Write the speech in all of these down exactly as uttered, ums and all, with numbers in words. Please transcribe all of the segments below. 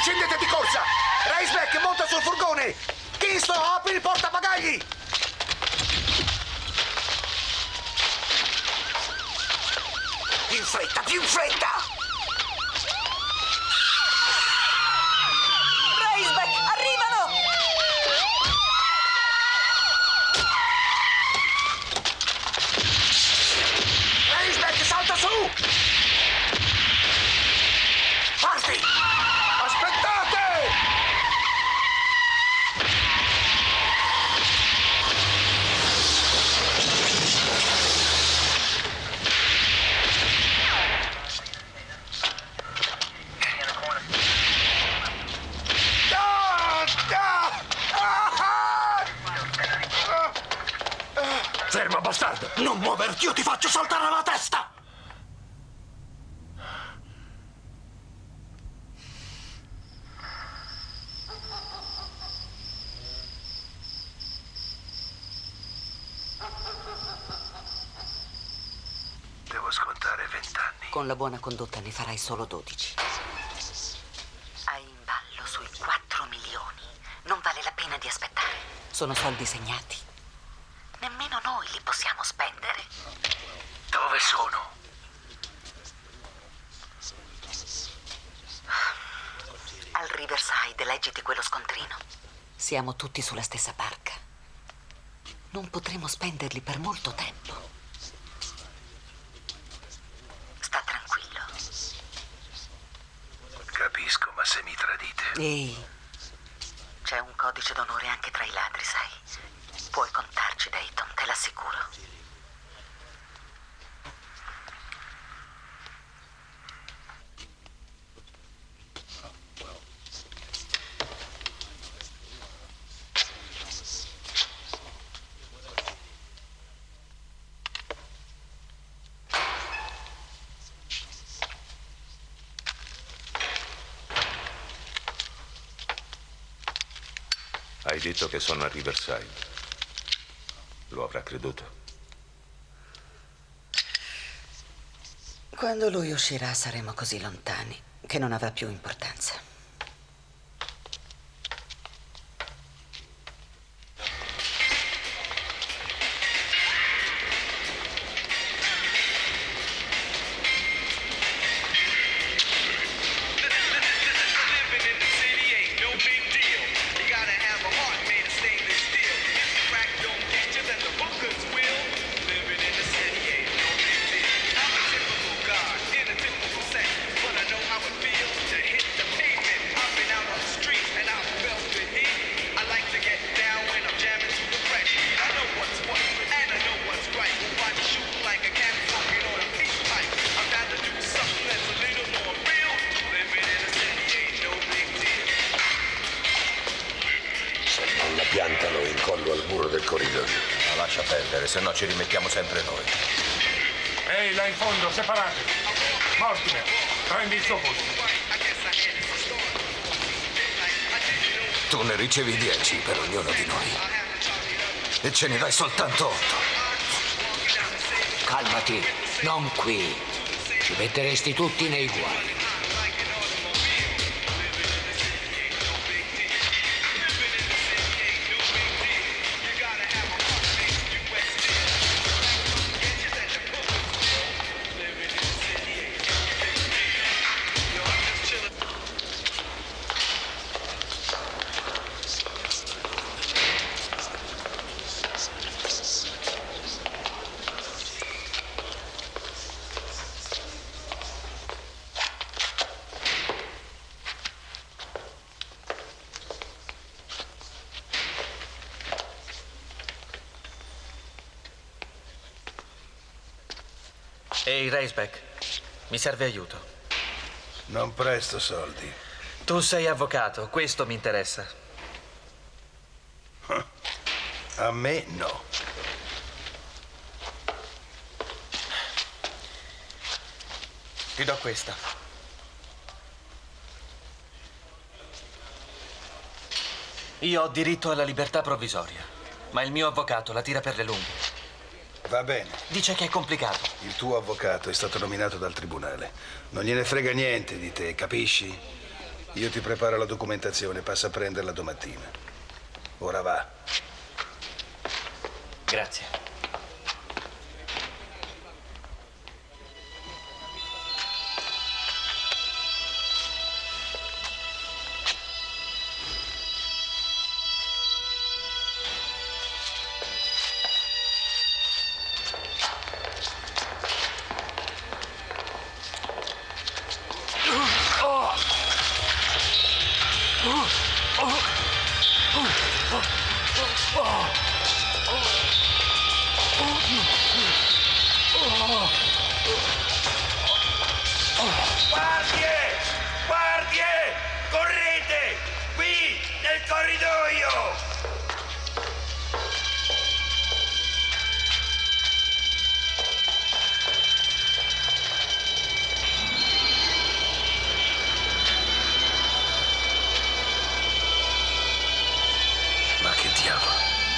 Scendete di corsa! Raceback, monta sul furgone! Kingston, apri il portabagagli! Più in fretta, più in fretta! Raceback, arrivano! Raceback, salta su! Parti! Aspettate! Ferma, bastardo! Non muoverti o ti faccio saltare la testa! Devo scontare vent'anni. Con la buona condotta ne farai solo dodici. Hai in ballo sui quattro milioni. Non vale la pena di aspettare. Sono soldi segnati. Nemmeno noi li possiamo spendere. Dove sono? Al Riverside, leggiti quello scontrino. Siamo tutti sulla stessa barca. Non potremo spenderli per molto tempo. Sta tranquillo. Capisco, ma se mi tradite... Ehi, c'è un codice d'onore anche tra i ladri, sai? Puoi contarci, Dayton, te l'assicuro. Hai detto che sono a Riverside. Lo avrà creduto? Quando lui uscirà saremo così lontani che non avrà più importanza. Piantalo in collo al muro del corridoio. Ma lascia perdere, se no ci rimettiamo sempre noi. Ehi, là in fondo, separate. Mortimer, prendi il suo posto. Tu ne ricevi dieci per ognuno di noi. E ce ne dai soltanto otto. Calmati, non qui. Ci metteresti tutti nei guai. Ehi, Raceback, mi serve aiuto. Non presto soldi. Tu sei avvocato, questo mi interessa. A me no. Ti do questa. Io ho diritto alla libertà provvisoria, ma il mio avvocato la tira per le lunghe. Va bene. Dice che è complicato. Il tuo avvocato è stato nominato dal tribunale. Non gliene frega niente di te, capisci? Io ti preparo la documentazione, passa a prenderla domattina. Ora va. Grazie. Guardie! Guardie! Correte! Qui, nel corridoio! Ma che diavolo?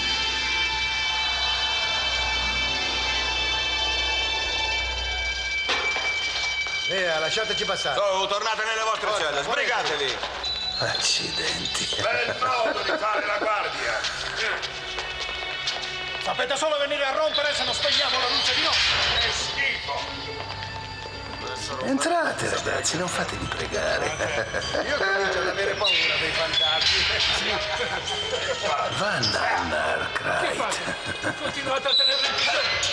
Via, lasciateci passare. Oh, tornate nelle vostre Forza, celle, sbrigatevi. Accidenti. Bel modo di fare la guardia. Sapete solo venire a rompere se non spegniamo la luce di notte. Che schifo. Entrate, ragazzi, non fatevi pregare. Io comincio ad avere paura dei fantasmi. Van Arkwright. Continuate a tenerlo in piedi.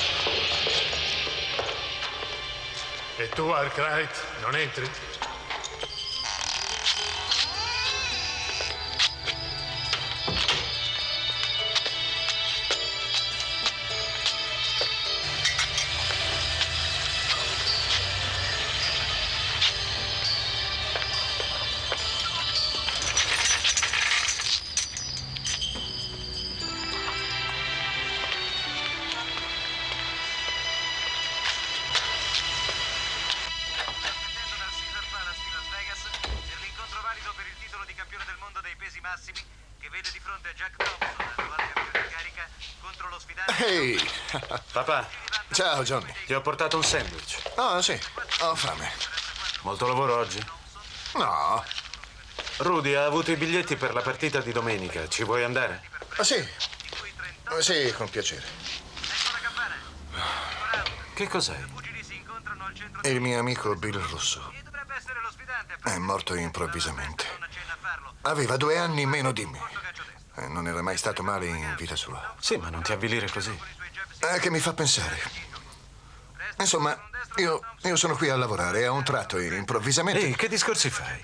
E tu, Arkwright, non entri? Ehi! Papà. Ciao, Johnny. Ti ho portato un sandwich. Ah, sì, ho fame. Molto lavoro oggi? No. Rudy ha avuto i biglietti per la partita di domenica. Ci vuoi andare? Ah, sì. Sì, con piacere. Che cos'è? Il mio amico Bill Russo è morto improvvisamente. Aveva due anni meno di me. E non era mai stato male in vita sua. Sì, ma non ti avvilire così. È che mi fa pensare. Insomma, io, io sono qui a lavorare e a un tratto, improvvisamente... Ehi, che discorsi fai?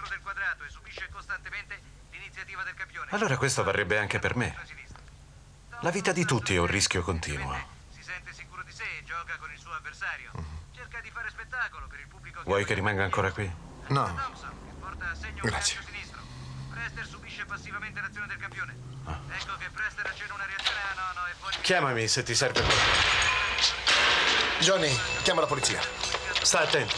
Allora questo varrebbe anche per me. La vita di tutti è un rischio continuo. Vuoi che rimanga ancora qui? No. Grazie. Prester subisce passivamente l'azione del campione. Ah. Ecco che Prester accende una reazione. Ah, no, no, è fuori. Chiamami se ti serve qualcosa. Johnny, chiama la polizia. Sta attento.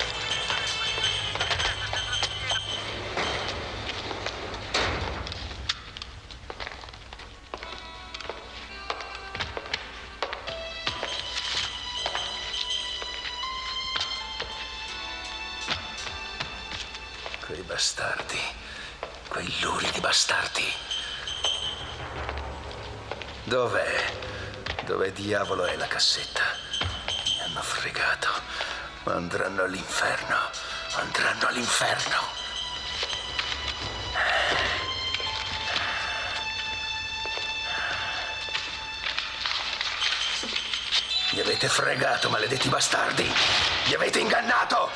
Quei bastardi. Quei luridi bastardi. Dov'è? Dove diavolo è la cassetta? Mi hanno fregato. Andranno all'inferno. Andranno all'inferno. Mi avete fregato, maledetti bastardi. Mi avete ingannato.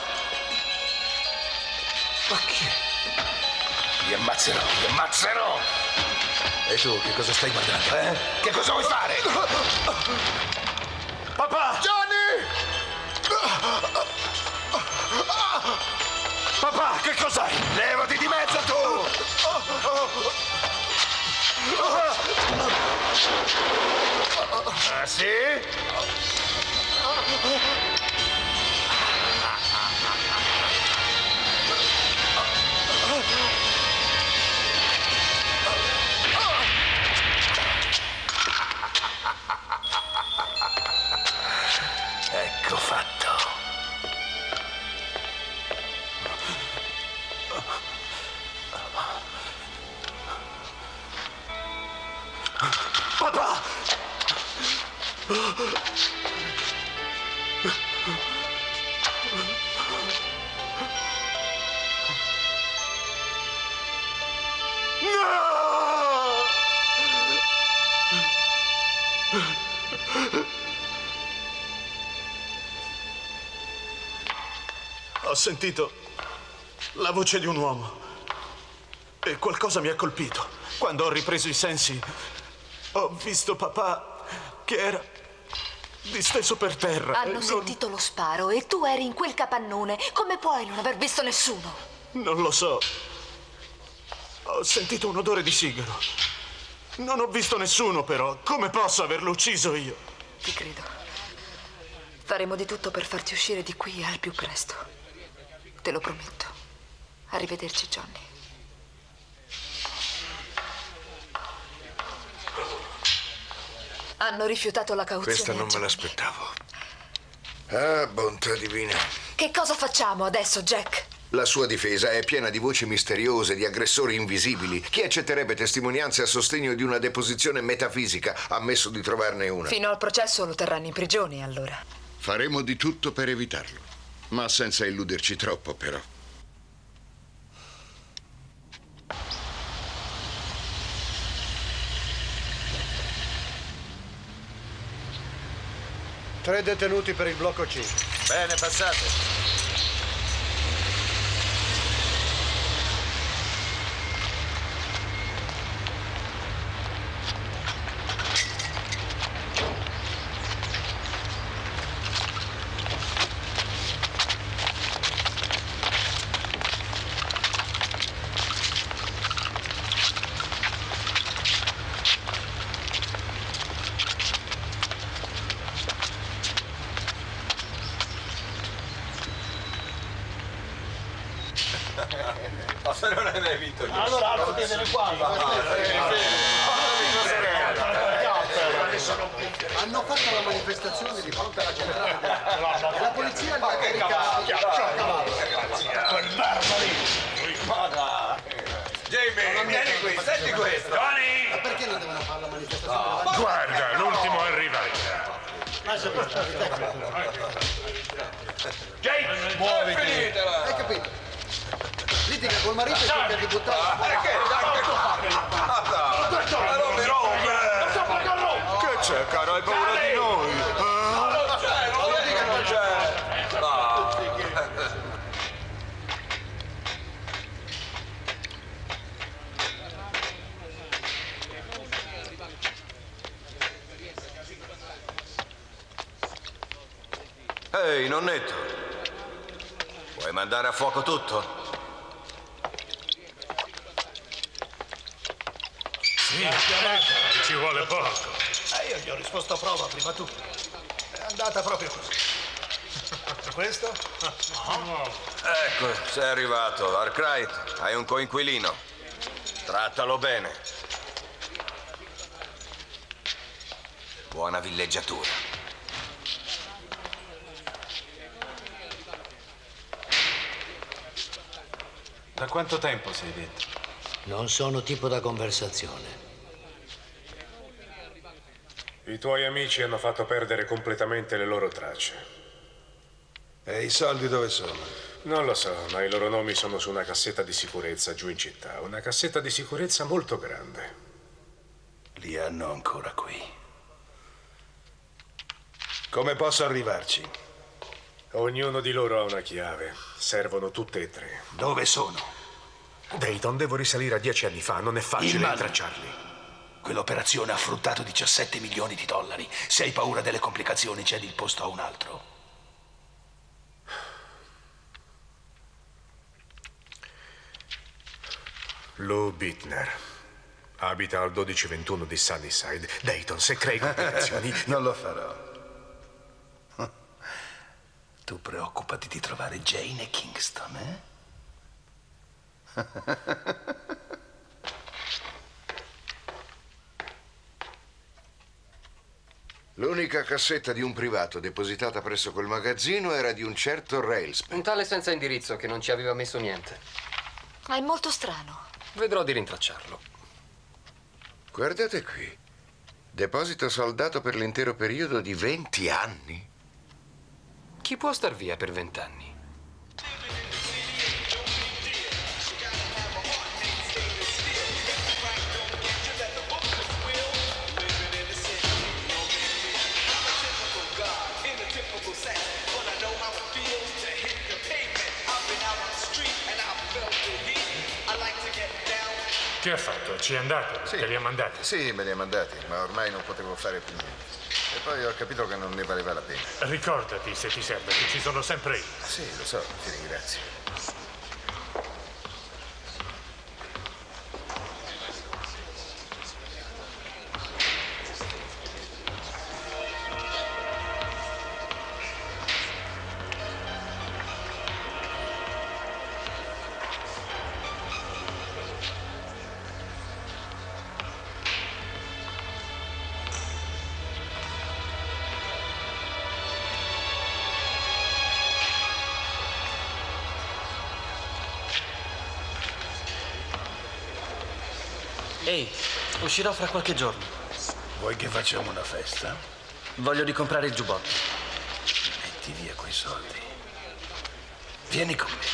Ma chi? Vi ammazzerò, vi ammazzerò! E tu che cosa stai guardando, eh? Che cosa vuoi fare? Papà! Johnny! Papà, che cos'hai? Levati di mezzo tu! Ah, sì? Ecco fatto. Ho sentito la voce di un uomo e qualcosa mi ha colpito. Quando ho ripreso i sensi, ho visto papà che era disteso per terra. Hanno non... sentito lo sparo e tu eri in quel capannone. Come puoi non aver visto nessuno? Non lo so. Ho sentito un odore di sigaro. Non ho visto nessuno, però. Come posso averlo ucciso io? Ti credo. Faremo di tutto per farti uscire di qui al più presto. Te lo prometto. Arrivederci, Johnny. Hanno rifiutato la cauzione. Questa non a me Johnny. l'aspettavo. Ah, bontà divina. Che cosa facciamo adesso, Jack? La sua difesa è piena di voci misteriose, di aggressori invisibili. Chi accetterebbe testimonianze a sostegno di una deposizione metafisica, ammesso di trovarne una? Fino al processo lo terranno in prigione, allora. Faremo di tutto per evitarlo, ma senza illuderci troppo, però. Tre detenuti per il blocco C. Bene, passate. Ma se non hai mai vinto io. Allora alzo chiedere qua. Hanno fatto la manifestazione di fronte alla centrale. E la polizia li ha caricati. Quel barbari! Ma dai! Jamie, vieni qui, senti questo! Johnny! Ma perché non devono fare la manifestazione? Guarda, l'ultimo arriva. Lascia perdere. Jake, Muoviti. Finitela! Hai capito? Litiga col marito e cerca di buttare. Perché? Ma non mi rompe! Che c'è, caro? Hai paura di noi? Ma non c'è, non vedi che non c'è! No! Ehi, nonnetto! Vuoi mandare a fuoco tutto? Sì, ci vuole poco. Eh, io gli ho risposto a prova prima tu. È andata proprio così. Questo? Ecco, sei arrivato. Arkwright, hai un coinquilino. Trattalo bene. Buona villeggiatura. Da quanto tempo sei dentro? Non sono tipo da conversazione. I tuoi amici hanno fatto perdere completamente le loro tracce. E i soldi dove sono? Non lo so, ma i loro nomi sono su una cassetta di sicurezza giù in città. Una cassetta di sicurezza molto grande. Li hanno ancora qui. Come posso arrivarci? Ognuno di loro ha una chiave. Servono tutte e tre. Dove sono? Dayton, devo risalire a dieci anni fa. Non è facile Inman. rintracciarli. Quell'operazione ha fruttato diciassette milioni di dollari. Se hai paura delle complicazioni, cedi il posto a un altro. Lou Bittner. Abita al dodici ventuno di Sunnyside. Dayton, se crei complicazioni... Non lo farò. Tu preoccupati di trovare Jane e Kingston, eh? L'unica cassetta di un privato depositata presso quel magazzino era di un certo Railsback. Un tale senza indirizzo che non ci aveva messo niente. Ma è molto strano. Vedrò di rintracciarlo. Guardate qui. Deposito saldato per l'intero periodo di venti anni? Chi può star via per vent'anni? Che ha fatto? Ci è andato? Sì. Te li ha mandati? Sì, me li ha mandati, ma ormai non potevo fare più niente. E poi ho capito che non ne valeva la pena. Ricordati, se ti serve, che ci sono sempre io. Sì, lo so, ti ringrazio. Ehi, uscirò fra qualche giorno. Vuoi che facciamo una festa? Voglio ricomprare il giubbotto. Metti via quei soldi. Vieni con me.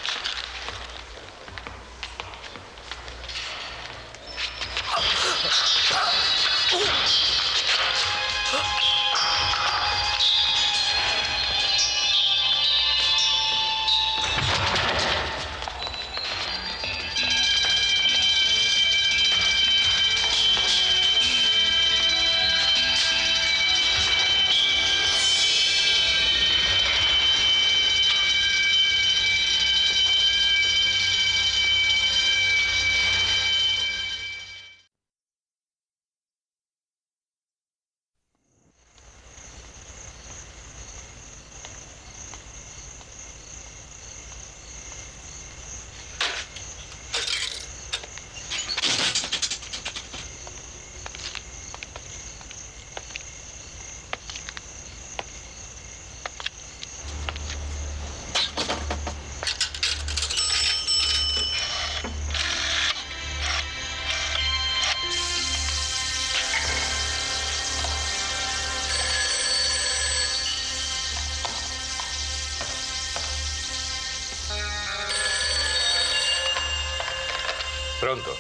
Pronto?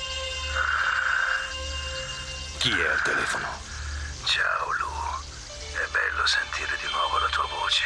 Chi è al telefono? Ciao, Lu. È bello sentire di nuovo la tua voce.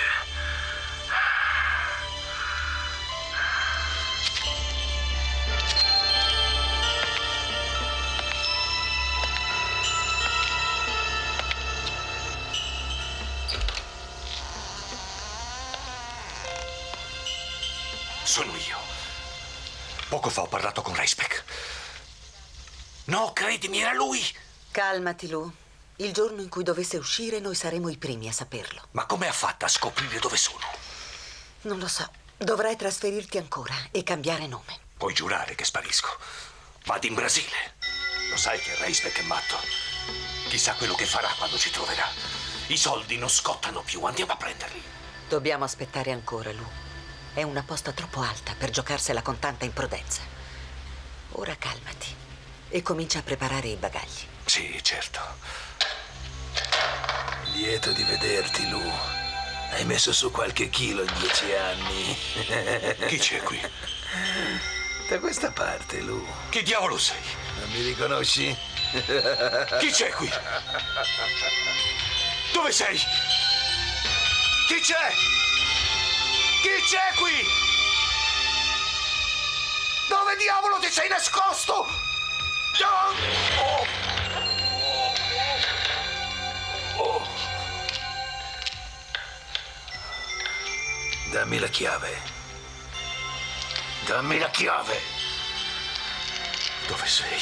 Sono io. Poco fa ho parlato con Reisbeck. No, credimi, era lui. Calmati, Lu. Il giorno in cui dovesse uscire, noi saremo i primi a saperlo. Ma come ha fatto a scoprire dove sono? Non lo so. Dovrai trasferirti ancora e cambiare nome. Puoi giurare che sparisco. Vado in Brasile. Lo sai che Reisbeck è matto. Chissà quello che farà quando ci troverà. I soldi non scottano più, andiamo a prenderli. Dobbiamo aspettare ancora, Lu. È una posta troppo alta per giocarsela con tanta imprudenza. Ora calmati e comincia a preparare i bagagli. Sì, certo. Lieto di vederti, Lu. Hai messo su qualche chilo in dieci anni. Chi c'è qui? Da questa parte, Lu. Chi diavolo sei? Non mi riconosci? Chi c'è qui? Dove sei? Chi c'è? Chi c'è qui? Dove diavolo ti sei nascosto? Oh. Oh. Dammi la chiave. Dammi la chiave. Dove sei?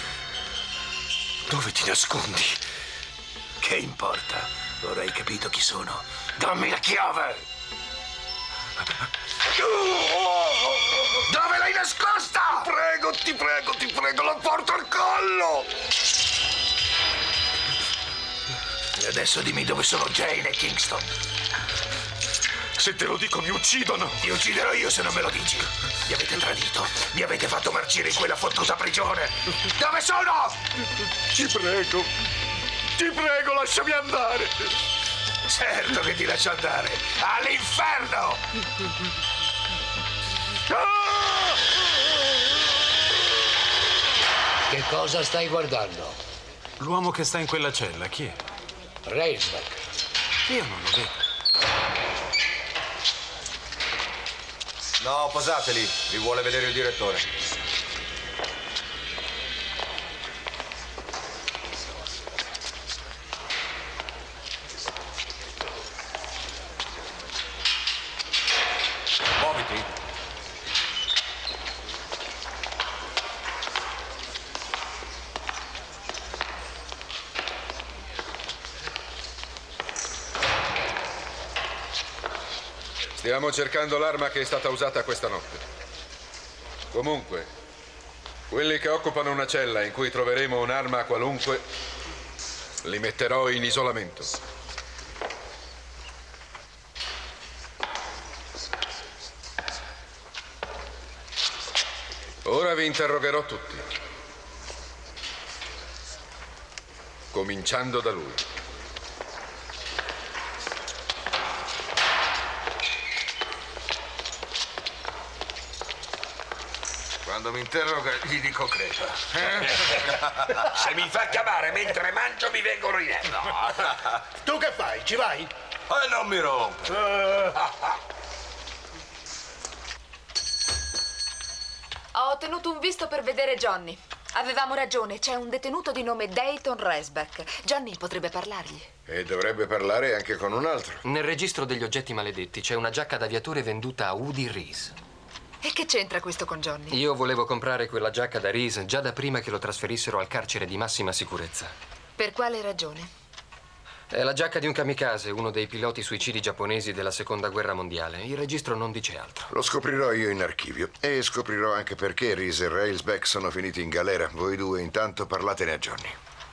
Dove ti nascondi? Che importa? Ora hai capito chi sono. Dammi la chiave. Dove l'hai nascosta? Ti prego, ti prego, ti prego, la porto al collo. E adesso dimmi dove sono Jane e Kingston. Se te lo dico mi uccidono. Ti ucciderò io se non me lo dici. Mi avete tradito, mi avete fatto marcire in quella fottuta prigione. Dove sono? Ti prego, Ti prego, lasciami andare. Certo che ti lascio andare. All'inferno! Che cosa stai guardando? L'uomo che sta in quella cella, chi è? Railsback. Io non lo vedo. No, posateli. Vi vuole vedere il direttore. Muoviti. Stiamo cercando l'arma che è stata usata questa notte. Comunque, quelli che occupano una cella in cui troveremo un'arma qualunque, li metterò in isolamento. Ora vi interrogherò tutti, cominciando da lui. Quando mi interroga gli dico crepa. Eh? Se mi fa chiamare mentre mangio mi vengono i nervi. No. Tu che fai? Ci vai? E non mi rompe. Ho ottenuto un visto per vedere Johnny. Avevamo ragione, c'è un detenuto di nome Dayton Railsback. Johnny potrebbe parlargli. E dovrebbe parlare anche con un altro. Nel registro degli oggetti maledetti c'è una giacca d'aviatore venduta a Woody Reese. E che c'entra questo con Johnny? Io volevo comprare quella giacca da Reese già da prima che lo trasferissero al carcere di massima sicurezza. Per quale ragione? È la giacca di un kamikaze, uno dei piloti suicidi giapponesi della seconda guerra mondiale. Il registro non dice altro. Lo scoprirò io in archivio. E scoprirò anche perché Reese e Railsback sono finiti in galera. Voi due intanto parlatene a Johnny.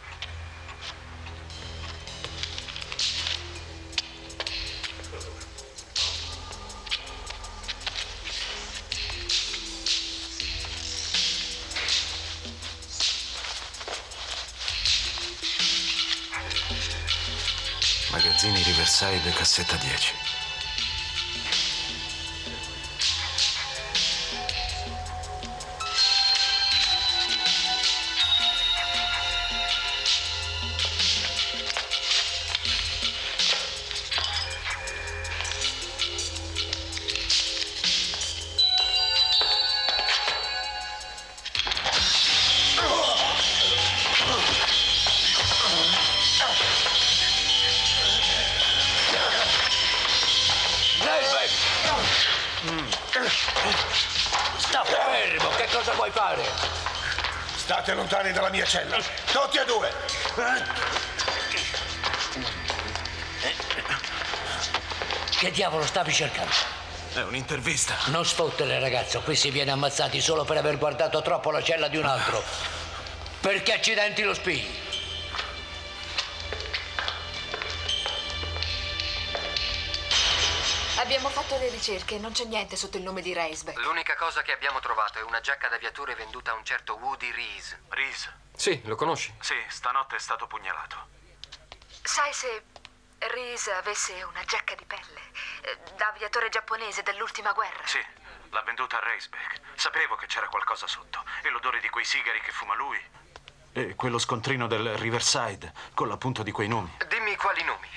Magazzini Riverside, cassetta dieci. Sta fermo, che cosa vuoi fare? State lontani dalla mia cella. Tutti e due. Che diavolo stavi cercando? È un'intervista. Non sfottere, ragazzo. Qui si viene ammazzati solo per aver guardato troppo la cella di un altro. Perché accidenti lo spii? Abbiamo fatto le ricerche, non c'è niente sotto il nome di Railsback. L'unica cosa che abbiamo trovato è una giacca d'aviatore venduta a un certo Woody Reese. Reese? Sì, lo conosci? Sì, stanotte è stato pugnalato. Sai se Reese avesse una giacca di pelle eh, da aviatore giapponese dell'ultima guerra? Sì, l'ha venduta a Railsback. Sapevo che c'era qualcosa sotto. E l'odore di quei sigari che fuma lui. E quello scontrino del Riverside, con l'appunto di quei nomi. Dimmi quali nomi.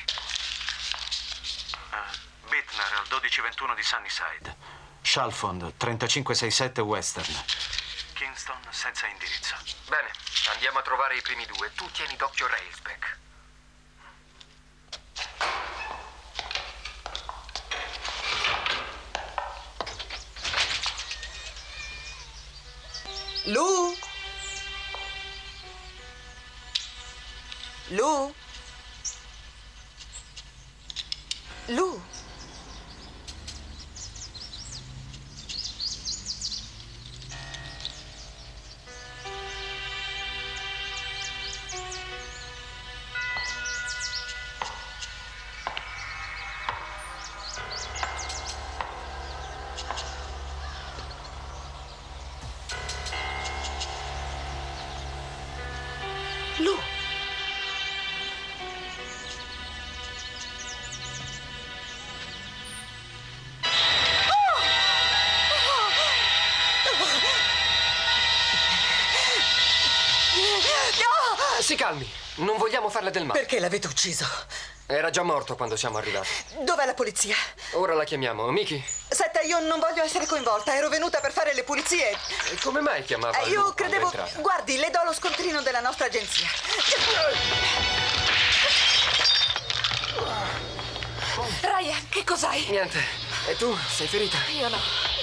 Uh, Bittner al dodici ventuno di Sunnyside. Chalfont trentacinque sessantasette Western. Kingston senza indirizzo. Bene, andiamo a trovare i primi due. Tu tieni d'occhio Railsback. Lu? Lu? Lu? Lu? Si calmi, non vogliamo farle del male. Perché l'avete ucciso? Era già morto quando siamo arrivati. Dov'è la polizia? Ora la chiamiamo. Miki? Senta, io non voglio essere coinvolta. Ero venuta per fare le pulizie. E come mai chiamava Eh, io lui credevo... quando è entrata? Guardi, le do lo scontrino della nostra agenzia. Ryan, che cos'hai? Niente. E tu? Sei ferita? Io no.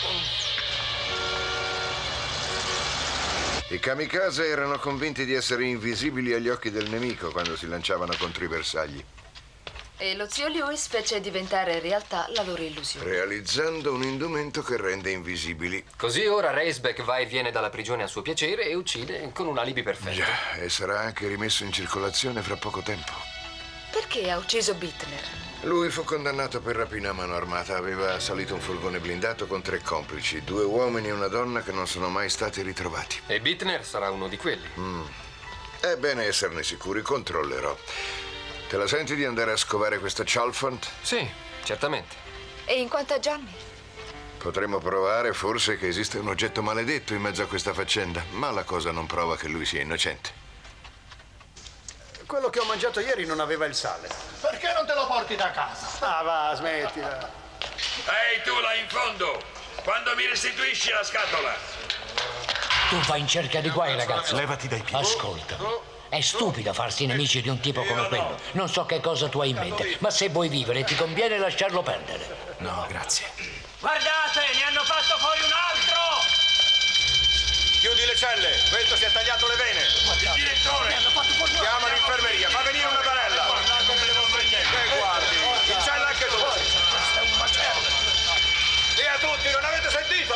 I kamikaze erano convinti di essere invisibili agli occhi del nemico quando si lanciavano contro i bersagli, E lo zio Lewis fece diventare realtà la loro illusione. realizzando un indumento che rende invisibili. Così ora Raceback va e viene dalla prigione a suo piacere e uccide con un alibi perfetto. Già, e sarà anche rimesso in circolazione fra poco tempo. Perché ha ucciso Bittner? Lui fu condannato per rapina a mano armata. Aveva assalito un furgone blindato con tre complici, due uomini e una donna che non sono mai stati ritrovati. E Bittner sarà uno di quelli. Mm. È bene esserne sicuri, controllerò. Te la senti di andare a scovare questa Chalfont? Sì, certamente. E in quanto a Johnny? Potremmo provare forse che esiste un oggetto maledetto in mezzo a questa faccenda, ma la cosa non prova che lui sia innocente. Quello che ho mangiato ieri non aveva il sale. Perché non te lo porti da casa? Ah, va, smettila. Ehi, tu là in fondo! Quando mi restituisci la scatola? Tu vai in cerca di guai, ragazzo. Levati dai piedi. Ascolta. È stupido farsi nemici di un tipo come quello. Non so che cosa tu hai in mente, ma se vuoi vivere ti conviene lasciarlo perdere. No, grazie. Guardate, ne hanno fatto fuori un altro! Chiudi le celle, questo si è tagliato le vene. Il direttore! Chiama l'infermeria, fa venire una barella. Che guardi, in cella anche tu. Questo è un macello. Via tutti, non avete sentito?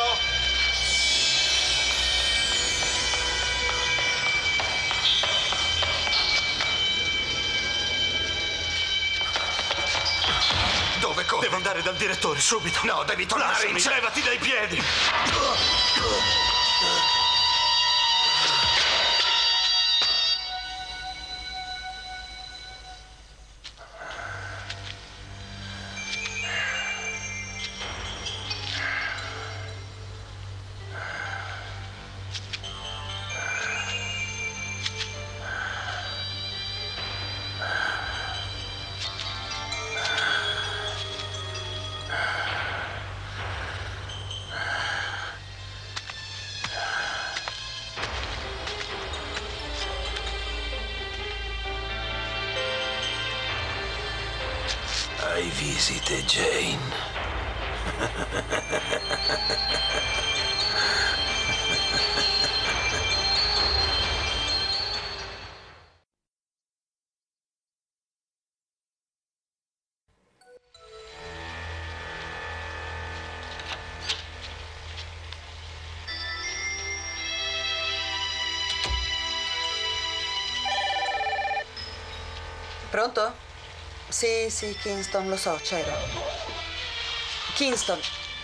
Dove corri? Devo andare dal direttore, subito. No, devi tornare Lasciami, in cella. levati dai piedi. Hai visite, Jane. Pronto? Sì, sì, Kingston, lo so, c'ero. Kingston.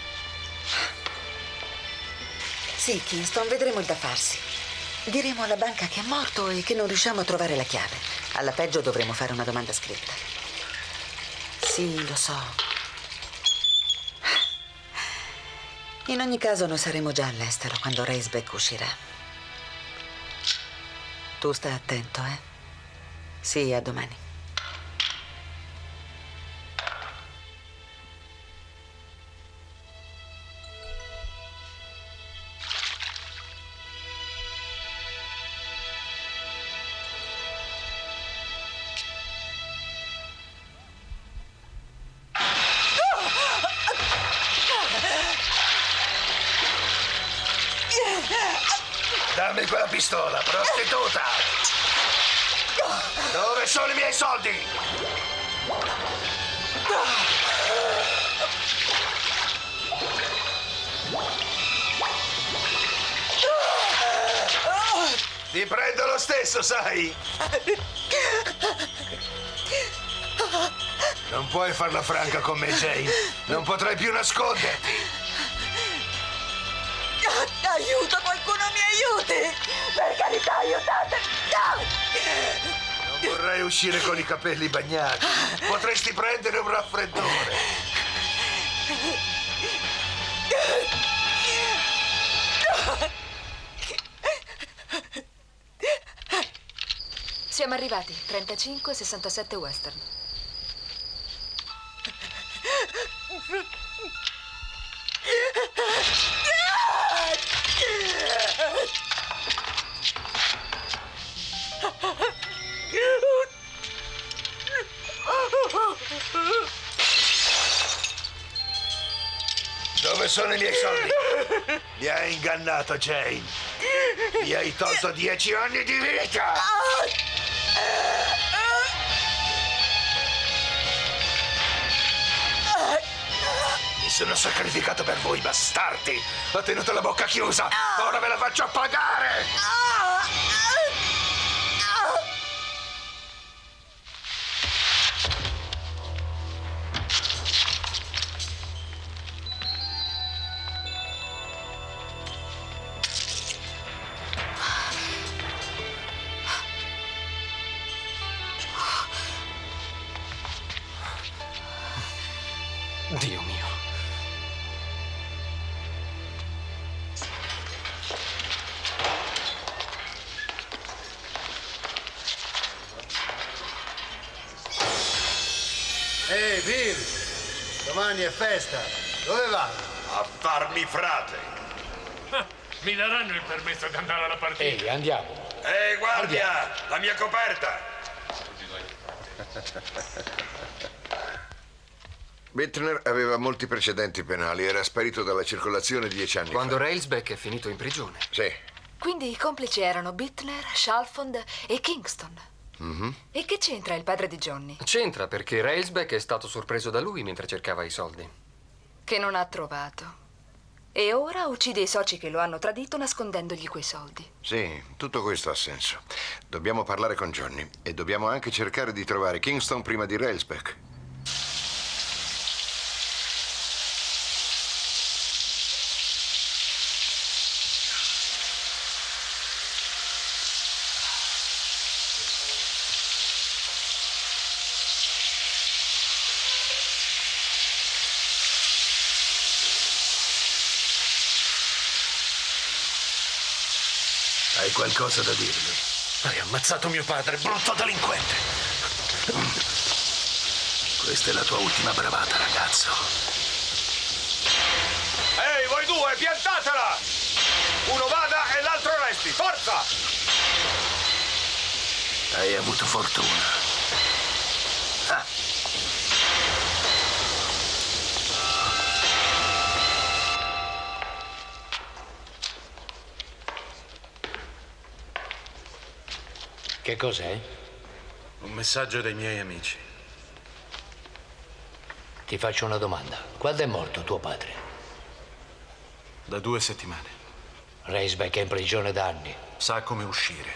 Sì, Kingston, vedremo il da farsi. Diremo alla banca che è morto e che non riusciamo a trovare la chiave. Alla peggio dovremo fare una domanda scritta. Sì, lo so. In ogni caso noi saremo già all'estero quando Raceback uscirà. Tu stai attento, eh? Sì, a domani. Dammi quella pistola, prostituta! Dove sono i miei soldi? Ti prendo lo stesso, sai? Non puoi farla franca con me, Jane. Non potrai più nasconderti. Aiuto, qualcuno mi aiuti! Per carità, aiutatemi! Non vorrei uscire con i capelli bagnati. Potresti prendere un raffreddore. Si Siamo arrivati. trentacinque sessantasette Western. Dove sono i miei soldi? Mi hai ingannato, Jane. Mi hai tolto dieci anni di vita. Mi sono sacrificato per voi, bastardi. Ho tenuto la bocca chiusa. Ora ve la faccio pagare. Dio mio. Ehi, Bill! Domani è festa. Dove vai? A farmi frate. Mi daranno il permesso di andare alla partita? Ehi, andiamo. Ehi, guardia! Andiamo. La mia coperta! Bittner aveva molti precedenti penali, era sparito dalla circolazione dieci anni Quando fa. Railsback è finito in prigione. Sì. Quindi i complici erano Bittner, Chalfont e Kingston. Mm-hmm. E che c'entra il padre di Johnny? C'entra perché Railsback è stato sorpreso da lui mentre cercava i soldi. Che non ha trovato. E ora uccide i soci che lo hanno tradito nascondendogli quei soldi. Sì, tutto questo ha senso. Dobbiamo parlare con Johnny e dobbiamo anche cercare di trovare Kingston prima di Railsback. Hai qualcosa da dirmi? Hai ammazzato mio padre, brutto delinquente. Questa è la tua ultima bravata, ragazzo. Ehi, voi due, piantatela! Uno vada e l'altro resti, forza! Hai avuto fortuna. Ah. Che cos'è? Un messaggio dai miei amici. Ti faccio una domanda. Quando è morto tuo padre? Da due settimane. Railsback è in prigione da anni. Sa come uscire.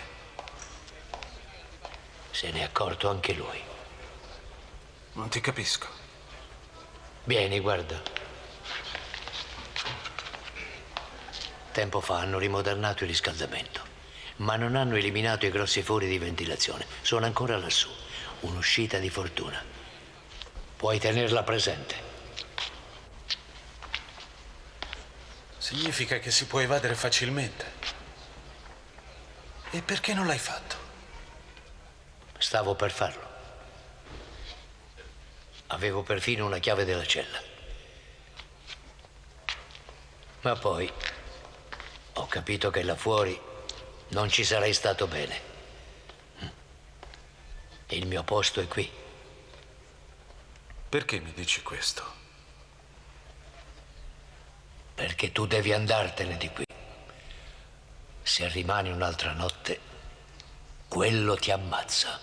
Se n'è accorto anche lui. Non ti capisco. Vieni, guarda. Tempo fa hanno rimodernato il riscaldamento, ma non hanno eliminato i grossi fori di ventilazione. Sono ancora lassù. Un'uscita di fortuna. Puoi tenerla presente. Significa che si può evadere facilmente. E perché non l'hai fatto? Stavo per farlo. Avevo perfino una chiave della cella. Ma poi ho capito che là fuori non ci sarei stato bene. Il mio posto è qui. Perché mi dici questo? Perché tu devi andartene di qui. Se rimani un'altra notte, quello ti ammazza.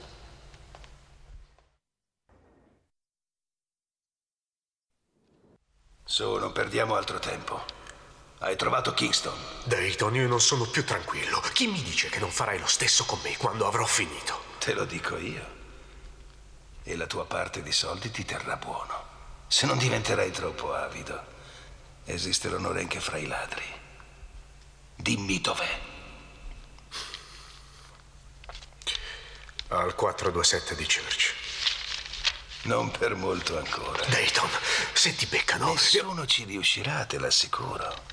Su, non perdiamo altro tempo. Hai trovato Kingston? Dayton, io non sono più tranquillo. Chi mi dice che non farai lo stesso con me quando avrò finito? Te lo dico io. E la tua parte di soldi ti terrà buono. Se non diventerai troppo avido, esiste l'onore anche fra i ladri. Dimmi dov'è. Al quattrocentoventisette di Church. Non per molto ancora. Dayton, se ti beccano... Nessuno ci riuscirà, te l'assicuro.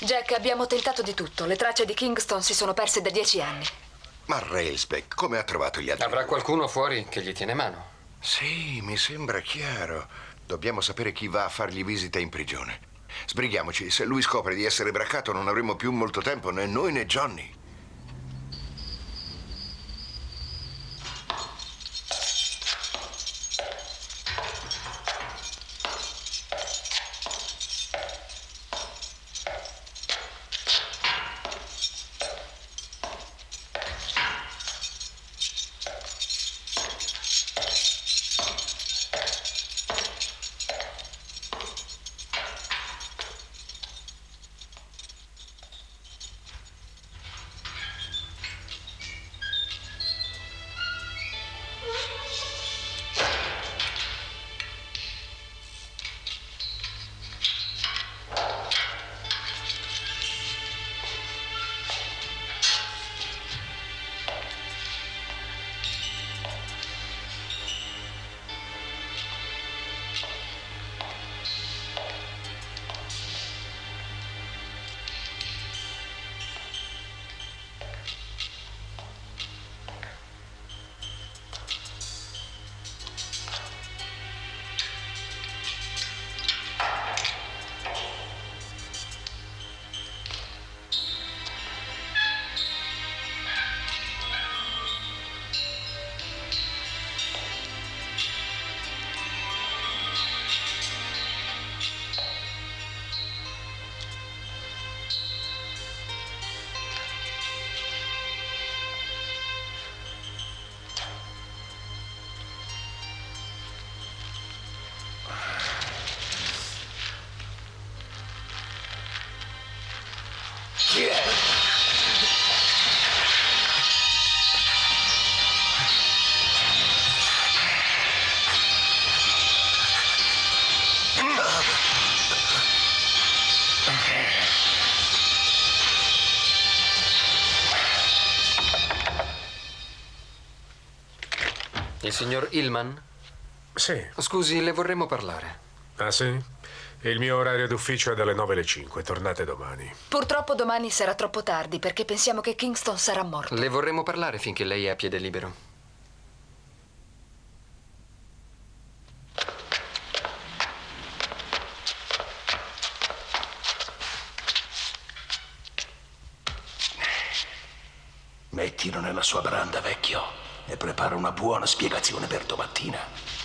Jack, abbiamo tentato di tutto. Le tracce di Kingston si sono perse da dieci anni. Ma Railsback come ha trovato gli altri? Avrà qualcuno fuori che gli tiene mano? Sì, mi sembra chiaro. Dobbiamo sapere chi va a fargli visita in prigione. Sbrighiamoci. Se lui scopre di essere braccato non avremo più molto tempo, né noi né Johnny. Il signor Hillman? Sì. Scusi, le vorremmo parlare. Ah, sì? Il mio orario d'ufficio è dalle nove alle cinque. Tornate domani. Purtroppo domani sarà troppo tardi perché pensiamo che Kingston sarà morto. Le vorremmo parlare finché lei è a piede libero. Mettilo nella sua branda, vecchio, e prepara una buona spiegazione per domattina.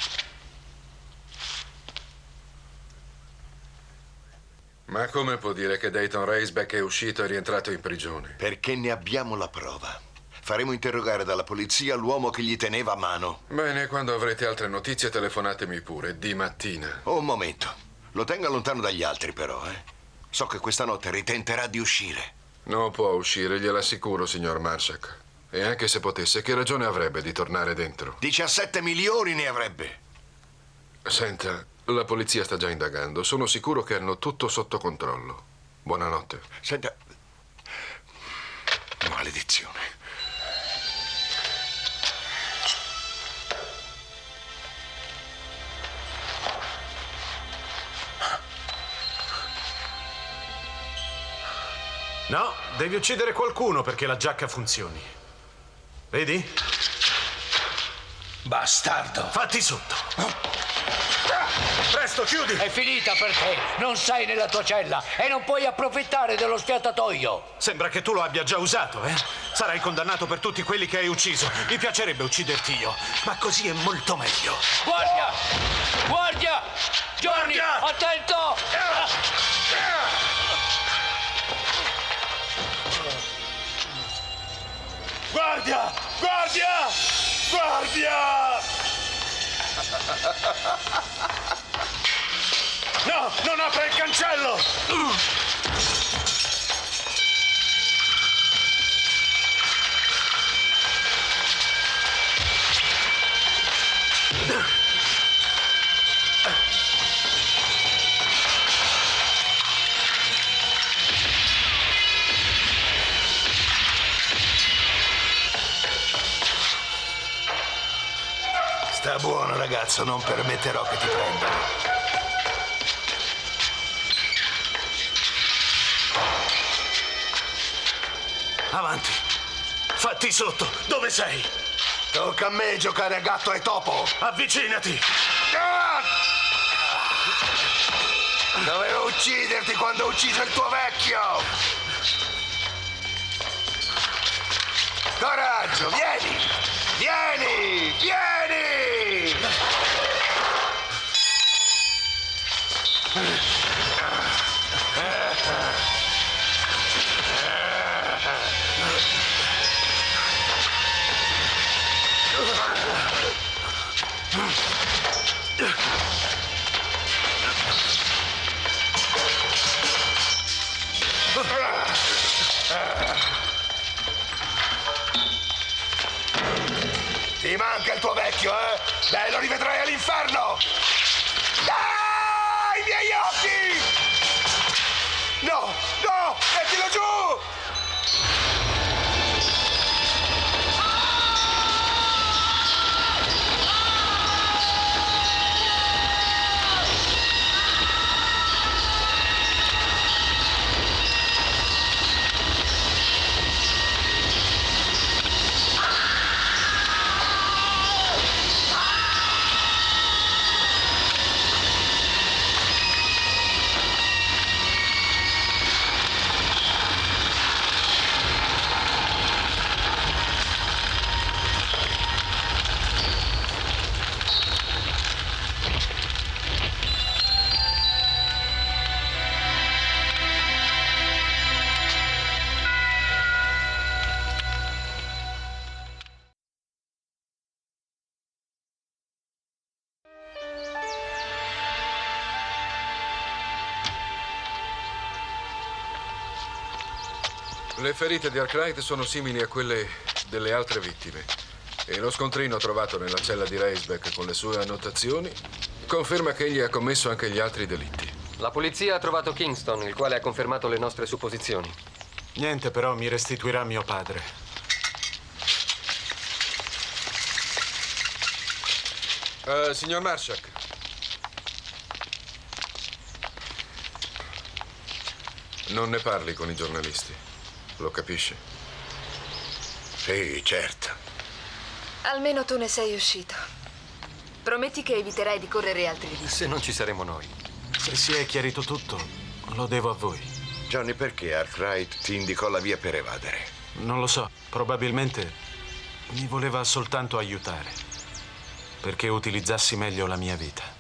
Ma come può dire che Dayton Raisbeck è uscito e rientrato in prigione? Perché ne abbiamo la prova. Faremo interrogare dalla polizia l'uomo che gli teneva a mano. Bene, quando avrete altre notizie telefonatemi pure, di mattina. Oh, un momento. Lo tenga lontano dagli altri, però, eh. So che questa notte ritenterà di uscire. Non può uscire, gliel'assicuro, signor Marshak. E anche se potesse, che ragione avrebbe di tornare dentro? diciassette milioni ne avrebbe. Senta, la polizia sta già indagando. Sono sicuro che hanno tutto sotto controllo. Buonanotte. Senta... Maledizione. No, devi uccidere qualcuno perché la giacca funzioni. Vedi? Bastardo! Fatti sotto! Presto, chiudi! È finita per te! Non sei nella tua cella e non puoi approfittare dello schiattatoio! Sembra che tu lo abbia già usato, eh? Sarai condannato per tutti quelli che hai ucciso. Mi piacerebbe ucciderti io, ma così è molto meglio. Guardia! Guardia! Johnny, Guardia! Attento! Guardia! Guardia! Guardia! No, non apre il cancello! Sta buono, ragazzo, non permetterò che ti prendano. Avanti. Fatti sotto. Dove sei? Tocca a me giocare a gatto e topo. Avvicinati. Ah! Dovevo ucciderti quando ho ucciso il tuo vecchio. Coraggio, vieni. Vieni, vieni. Ti manca il tuo vecchio, eh? Beh, lo rivedrai all'inferno! Ah, i miei occhi! No, no, mettilo giù! Le ferite di Arkwright sono simili a quelle delle altre vittime e lo scontrino trovato nella cella di Reisbeck con le sue annotazioni conferma che egli ha commesso anche gli altri delitti. La polizia ha trovato Kingston, il quale ha confermato le nostre supposizioni. Niente però mi restituirà mio padre. Uh, signor Marshak. Non ne parli con i giornalisti. Lo capisci? Sì, certo. Almeno tu ne sei uscito. Prometti che eviterai di correre altri rischi. Se non ci saremo noi. Se si è chiarito tutto, lo devo a voi. Johnny, perché Arkwright ti indicò la via per evadere? Non lo so. Probabilmente mi voleva soltanto aiutare. Perché utilizzassi meglio la mia vita.